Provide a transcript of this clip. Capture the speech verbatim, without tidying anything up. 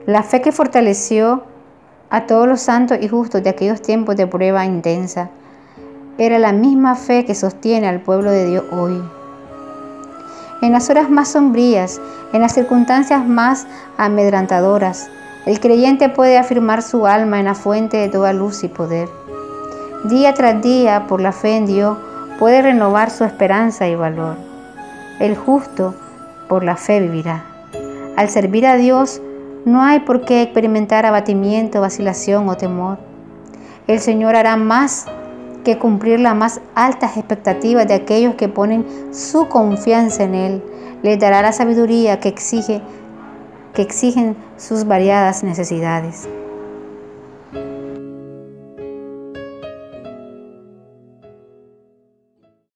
La fe que fortaleció a todos los santos y justos de aquellos tiempos de prueba intensa era la misma fe que sostiene al pueblo de Dios hoy. En las horas más sombrías, en las circunstancias más amedrentadoras, el creyente puede afirmar su alma en la fuente de toda luz y poder. Día tras día, por la fe en Dios, puede renovar su esperanza y valor. El justo, por la fe, vivirá. Al servir a Dios, no hay por qué experimentar abatimiento, vacilación o temor. El Señor hará más que cumplir las más altas expectativas de aquellos que ponen su confianza en Él. Les dará la sabiduría que exige, que exigen sus variadas necesidades.